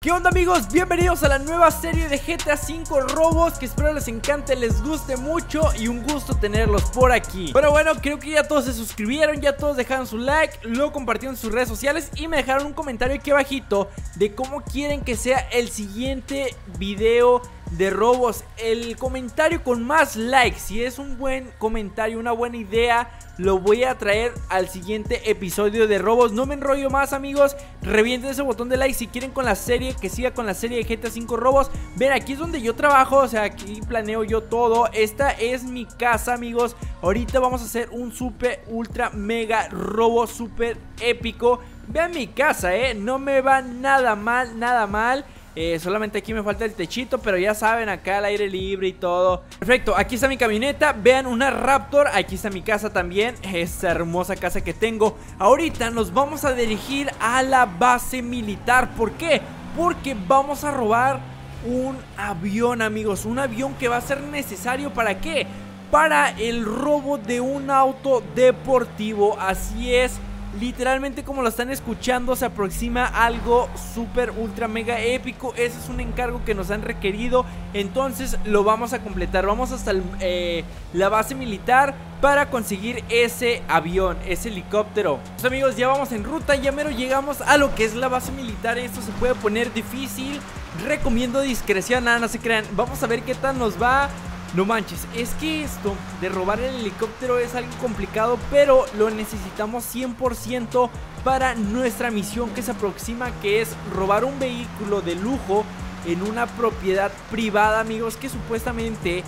¿Qué onda, amigos? Bienvenidos a la nueva serie de GTA V Robos, que espero les encante, les guste mucho y un gusto tenerlos por aquí. Pero bueno, creo que ya todos se suscribieron, ya todos dejaron su like, lo compartieron en sus redes sociales y me dejaron un comentario aquí abajito de cómo quieren que sea el siguiente video de robos. El comentario con más likes, si es un buen comentario, una buena idea, lo voy a traer al siguiente episodio de robos. No me enrollo más, amigos, revienten ese botón de like si quieren con la serie, que siga con la serie de GTA V Robos. Ven, aquí es donde yo trabajo, o sea, aquí planeo yo todo. Esta es mi casa, amigos. Ahorita vamos a hacer un super, ultra, mega robo, super épico. Vean mi casa, no me va nada mal, nada mal. Solamente aquí me falta el techito, pero ya saben, acá al aire libre y todo. Perfecto, aquí está mi camioneta. Vean, una Raptor. Aquí está mi casa también, esta hermosa casa que tengo. Ahorita nos vamos a dirigir a la base militar. ¿Por qué? Porque vamos a robar un avión, amigos. Un avión que va a ser necesario, ¿para qué? Para el robo de un auto deportivo. Así es, literalmente como lo están escuchando, se aproxima algo súper ultra mega épico. Ese es un encargo que nos han requerido, entonces lo vamos a completar. Vamos hasta la base militar para conseguir ese avión, ese helicóptero. Pues, amigos, ya vamos en ruta, ya mero llegamos a lo que es la base militar. Esto se puede poner difícil, recomiendo discreción, nada, no se crean. Vamos a ver qué tal nos va. No manches, es que esto de robar el helicóptero es algo complicado, pero lo necesitamos 100% para nuestra misión que se aproxima, que es robar un vehículo de lujo en una propiedad privada, amigos, que supuestamente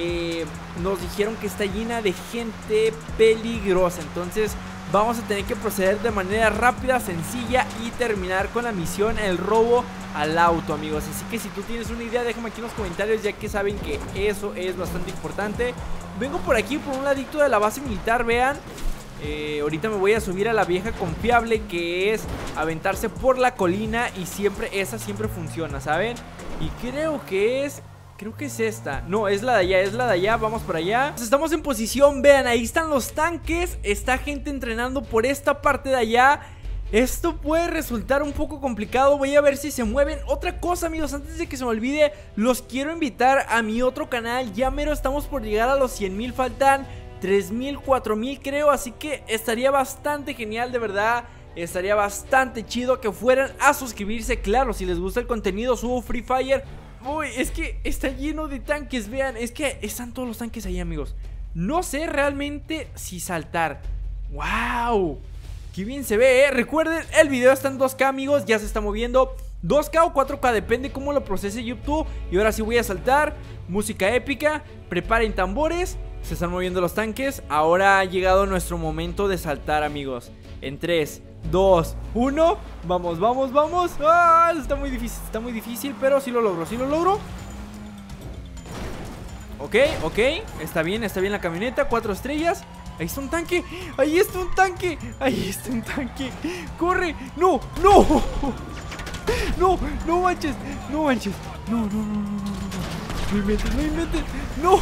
nos dijeron que está llena de gente peligrosa. Entonces vamos a tener que proceder de manera rápida, sencilla y terminar con la misión, el robo al auto, amigos. Así que si tú tienes una idea, déjame aquí en los comentarios, ya que saben que eso es bastante importante. Vengo por aquí, por un ladito de la base militar, vean. Ahorita me voy a subir a la vieja confiable, que es aventarse por la colina, y esa siempre funciona, ¿saben? Y creo que es esta. No, es la de allá, vamos para allá. Estamos en posición, vean, ahí están los tanques. Está gente entrenando por esta parte de allá. Esto puede resultar un poco complicado, voy a ver si se mueven. Otra cosa, amigos, antes de que se me olvide, los quiero invitar a mi otro canal. Ya mero estamos por llegar a los 100,000, faltan 3,000, 4,000 creo. Así que estaría bastante genial, de verdad. Estaría bastante chido que fueran a suscribirse. Claro, si les gusta el contenido, subo Free Fire. Uy, es que está lleno de tanques, vean. Es que están todos los tanques ahí, amigos. No sé realmente si saltar. ¡Wow! ¡Qué bien se ve, Recuerden, el video está en 2K, amigos. Ya se está moviendo 2K o 4K, depende cómo lo procese YouTube. Y ahora sí voy a saltar. Música épica, preparen tambores. Se están moviendo los tanques. Ahora ha llegado nuestro momento de saltar, amigos. En 3, 2, 1. Vamos, vamos, vamos. ¡Ah! Está muy difícil, pero sí lo logro, Ok, está bien la camioneta, 4 estrellas. Ahí está un tanque, ahí está un tanque. Corre, no manches. No inventes, no.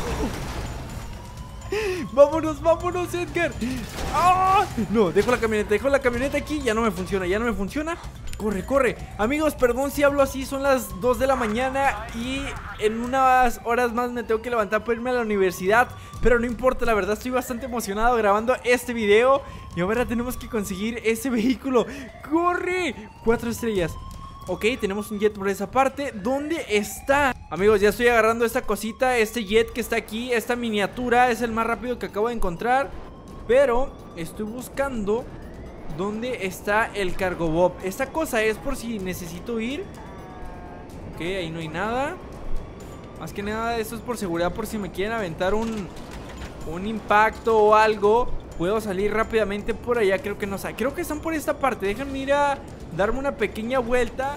Vámonos, Edgar. ¡Ah! No, dejo la camioneta aquí. Ya no me funciona. Corre. Amigos, perdón si hablo así, son las 2 de la mañana y en unas horas más me tengo que levantar para irme a la universidad. Pero no importa, la verdad estoy bastante emocionado grabando este video. Y ahora tenemos que conseguir ese vehículo. ¡Corre! 4 estrellas. Ok, tenemos un jet por esa parte. ¿Dónde está? Amigos, ya estoy agarrando esta cosita, este jet que está aquí, esta miniatura. Es el más rápido que acabo de encontrar. Pero estoy buscando dónde está el cargo bob. Esta cosa es por si necesito ir. Ok, ahí no hay nada. Más que nada esto es por seguridad, por si me quieren aventar un impacto o algo. Puedo salir rápidamente por allá. Creo que no sé, creo que están por esta parte. Déjenme ir a darme una pequeña vuelta.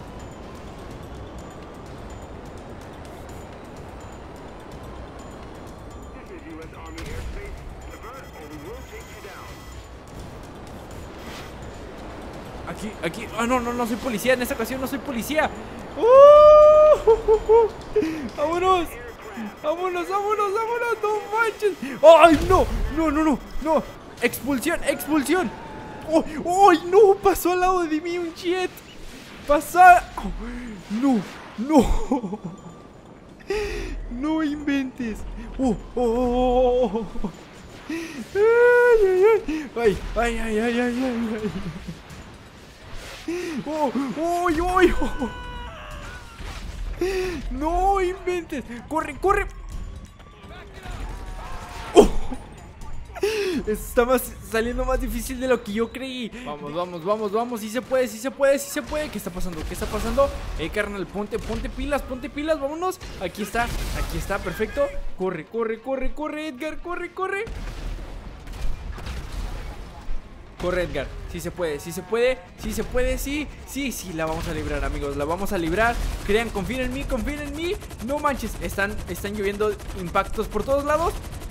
Aquí. Ah, no soy policía. En esta ocasión no soy policía. Vámonos. No manches. ¡Ay, no! Expulsión. ¡Ay, no! Pasó al lado de mí un jet. pasar. Oh, no, no. No inventes. Ay, ay, ay, ay, ay, ay, ay. No inventes. Corre, corre. Está saliendo más difícil de lo que yo creí. Vamos, vamos, vamos, vamos. Sí se puede, sí se puede, sí se puede. ¿Qué está pasando? ¿Qué está pasando? Carnal, ponte pilas, vámonos. Aquí está, perfecto. Corre, corre, corre, corre, Edgar, corre, corre. Corre, Edgar, sí se puede, sí se puede, sí se puede, sí, sí, sí, la vamos a librar, amigos, la vamos a librar. Crean, confíen en mí, no manches, están lloviendo impactos por todos lados.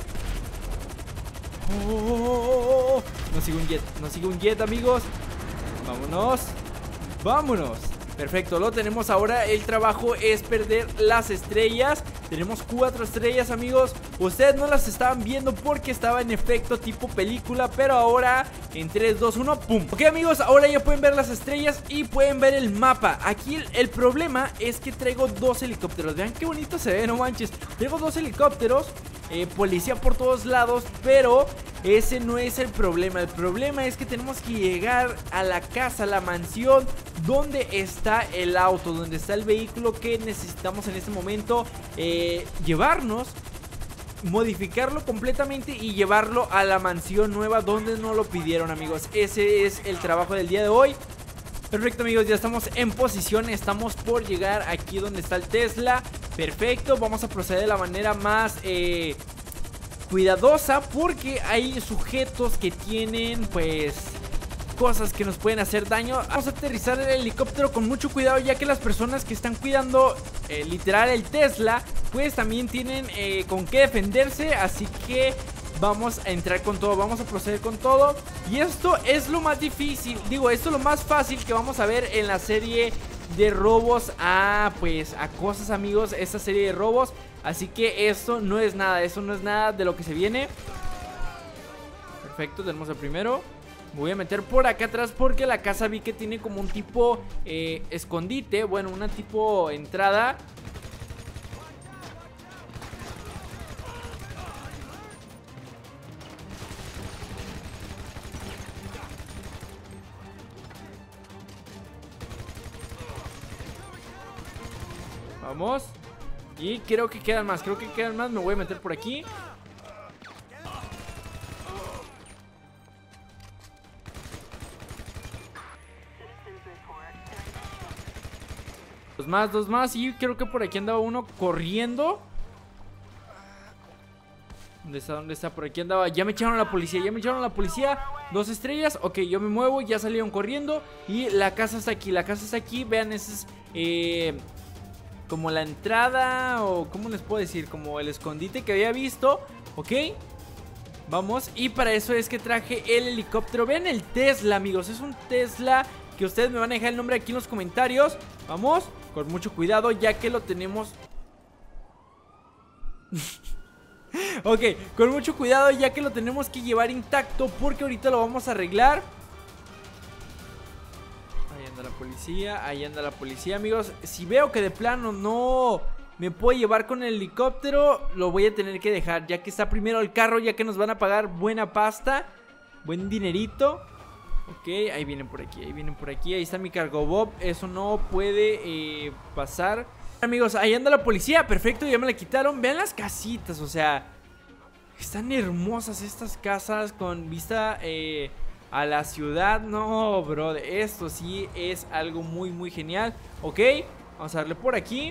No sigue un jet, amigos. Vámonos, vámonos. Perfecto, lo tenemos ahora. El trabajo es perder las estrellas. Tenemos 4 estrellas, amigos. Ustedes no las estaban viendo porque estaba en efecto tipo película, pero ahora en 3, 2, 1, ¡pum! Ok, amigos, ahora ya pueden ver las estrellas y pueden ver el mapa. Aquí el problema es que traigo 2 helicópteros. Vean qué bonito se ve, no manches. Traigo 2 helicópteros, policía por todos lados, pero ese no es el problema. El problema es que tenemos que llegar a la casa, a la mansión donde está el auto, donde está el vehículo que necesitamos en este momento. Llevarnos, modificarlo completamente y llevarlo a la mansión nueva donde nos lo pidieron, amigos. Ese es el trabajo del día de hoy. Perfecto, amigos, ya estamos en posición. Estamos por llegar aquí donde está el Tesla. Perfecto, vamos a proceder de la manera más cuidadosa, porque hay sujetos que tienen pues cosas que nos pueden hacer daño. Vamos a aterrizar el helicóptero con mucho cuidado, ya que las personas que están cuidando literal el Tesla pues también tienen con qué defenderse. Así que vamos a entrar con todo, vamos a proceder con todo. Y esto es lo más difícil, digo, esto es lo más fácil que vamos a ver en la serie de robos a cosas, amigos, esta serie de robos. Así que eso no es nada de lo que se viene. Perfecto, tenemos el primero. Me voy a meter por acá atrás porque la casa vi que tiene como un tipo escondite. Bueno, una tipo entrada. Vamos. Y creo que quedan más, me voy a meter por aquí. Dos más, y creo que por aquí andaba uno corriendo. ¿Dónde está? Por aquí andaba. Ya me echaron a la policía, 2 estrellas. Ok, yo me muevo, ya salieron corriendo. Y la casa está aquí, vean, ese es como la entrada, o ¿cómo les puedo decir? Como el escondite que había visto. Ok, vamos, y para eso es que traje el helicóptero. Vean el Tesla, amigos, es un Tesla que ustedes me van a dejar el nombre aquí en los comentarios. Vamos, con mucho cuidado ya que lo tenemos. Ok, con mucho cuidado ya que lo tenemos que llevar intacto, porque ahorita lo vamos a arreglar. Ahí anda la policía, amigos. Si veo que de plano no me puedo llevar con el helicóptero, lo voy a tener que dejar, ya que está primero el carro, ya que nos van a pagar buena pasta, buen dinerito. Ok, ahí vienen por aquí, ahí está mi cargo Bob. Eso no puede pasar. Amigos, ahí anda la policía, perfecto, ya me la quitaron. Vean las casitas, o sea, están hermosas estas casas con vista a la ciudad. No, bro, esto sí es algo muy, muy genial. Ok, vamos a darle por aquí.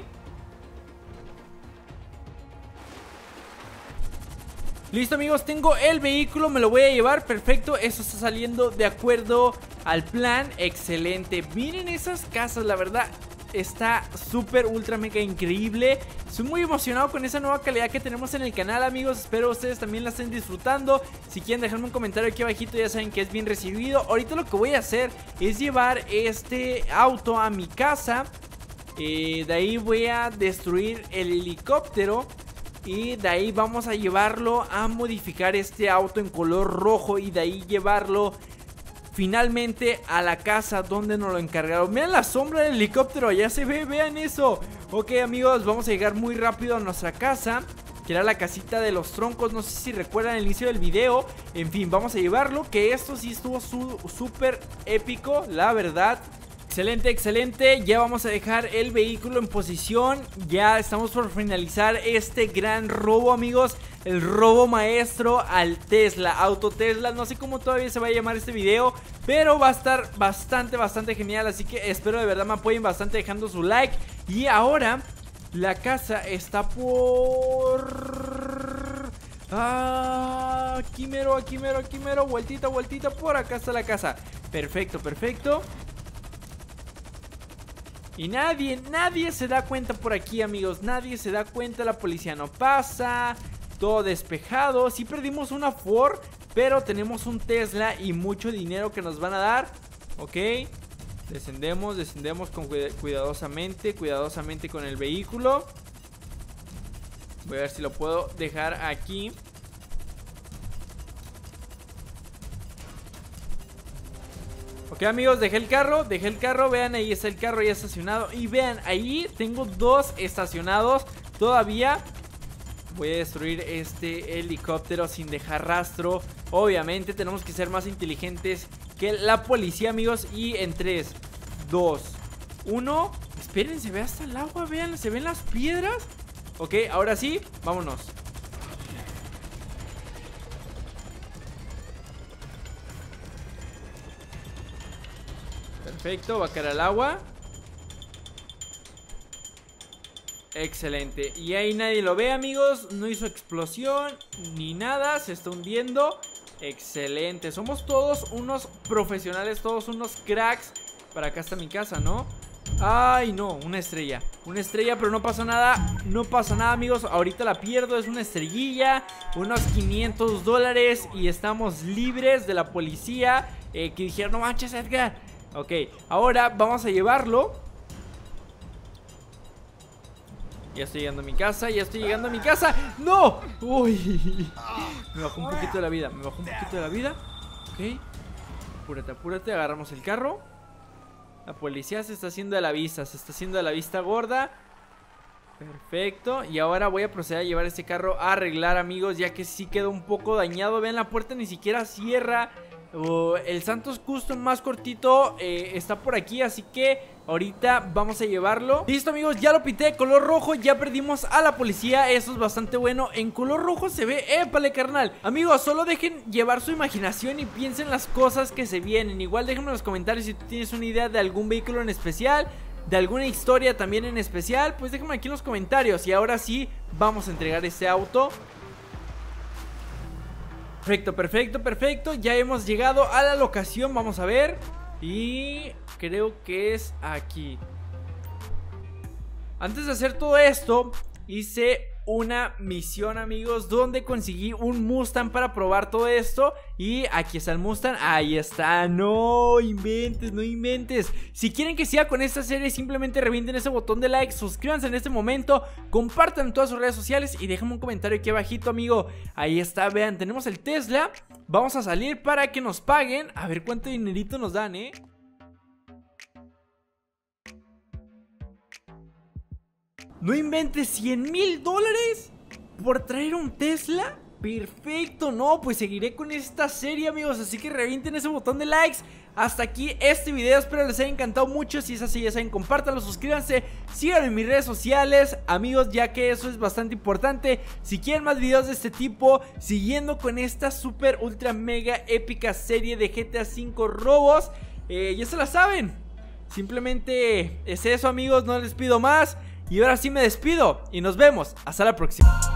Listo, amigos, tengo el vehículo, me lo voy a llevar, perfecto. Eso está saliendo de acuerdo al plan, excelente. Miren esas casas, la verdad está súper, ultra, mega increíble. Estoy muy emocionado con esa nueva calidad que tenemos en el canal, amigos. Espero ustedes también la estén disfrutando. Si quieren dejarme un comentario aquí abajito, ya saben que es bien recibido. Ahorita lo que voy a hacer es llevar este auto a mi casa. De ahí voy a destruir el helicóptero. Y de ahí vamos a llevarlo a modificar este auto en color rojo. Y de ahí llevarlo finalmente a la casa donde nos lo encargaron. Vean la sombra del helicóptero, ya se ve, vean eso. Ok, amigos, vamos a llegar muy rápido a nuestra casa, que era la casita de los troncos. No sé si recuerdan el inicio del video. En fin, vamos a llevarlo, que esto sí estuvo súper épico, la verdad. Excelente, excelente. Ya vamos a dejar el vehículo en posición. Ya estamos por finalizar este gran robo, amigos. El robo maestro al Tesla, auto Tesla. No sé cómo todavía se va a llamar este video, pero va a estar bastante genial. Así que espero de verdad me apoyen bastante dejando su like. Y ahora la casa está por... aquí mero. Vueltita, por acá está la casa. Perfecto, perfecto. Y nadie se da cuenta por aquí, amigos. Nadie se da cuenta, la policía no pasa. Todo despejado. Sí perdimos una Ford, pero tenemos un Tesla y mucho dinero que nos van a dar. Ok. Descendemos con cuidadosamente con el vehículo. Voy a ver si lo puedo dejar aquí. Ok, amigos, dejé el carro, vean, ahí está el carro ya estacionado. Y vean, ahí tengo dos estacionados todavía. Voy a destruir este helicóptero sin dejar rastro. Obviamente tenemos que ser más inteligentes que la policía, amigos. Y en 3, 2, 1. Esperen, se ve hasta el agua, vean, se ven las piedras. Ok, ahora sí, vámonos. Perfecto, va a caer al agua. Excelente. Y ahí nadie lo ve, amigos. No hizo explosión ni nada. Se está hundiendo. Excelente. Somos todos unos profesionales, todos unos cracks. Para acá está mi casa, ¿no? Ay, no, una estrella. Una estrella, pero no pasa nada. No pasa nada, amigos. Ahorita la pierdo, es una estrellilla. Unos $500 y estamos libres de la policía. Que dijeron, no manches, Edgar. Ok, ahora vamos a llevarlo. Ya estoy llegando a mi casa, ¡No! Uy, me bajó un poquito de la vida. Ok, apúrate, agarramos el carro. La policía se está haciendo de la vista, gorda. Perfecto, y ahora voy a proceder a llevar este carro a arreglar, amigos, ya que sí quedó un poco dañado. Vean, la puerta ni siquiera cierra. El Santos Custom más cortito está por aquí, así que ahorita vamos a llevarlo. Listo, amigos, ya lo pinté de color rojo. Ya perdimos a la policía, eso es bastante bueno. En color rojo se ve, épale, carnal. Amigos, solo dejen llevar su imaginación y piensen las cosas que se vienen. Igual déjenme en los comentarios si tú tienes una idea de algún vehículo en especial, de alguna historia también en especial. Pues déjenme aquí en los comentarios. Y ahora sí, vamos a entregar este auto. Perfecto. Ya hemos llegado a la locación, vamos a ver. Y creo que es aquí. Antes de hacer todo esto, hice una misión, amigos, donde conseguí un Mustang para probar todo esto. Y aquí está el Mustang, ahí está. No inventes. Si quieren que siga con esta serie, simplemente revienten ese botón de like, suscríbanse en este momento, compartan en todas sus redes sociales y déjenme un comentario aquí abajito, amigo. Ahí está, vean, tenemos el Tesla. Vamos a salir para que nos paguen. A ver cuánto dinerito nos dan, No inventes, $100,000 por traer un Tesla. Perfecto, no, pues seguiré con esta serie, amigos, así que revienten ese botón de likes. Hasta aquí este video, espero les haya encantado mucho. Si es así, ya saben, compártanlo, suscríbanse, síganme en mis redes sociales, amigos, ya que eso es bastante importante. Si quieren más videos de este tipo, siguiendo con esta super ultra mega épica serie de GTA V robos, ya se la saben. Simplemente es eso, amigos, no les pido más. Y ahora sí me despido y nos vemos, hasta la próxima.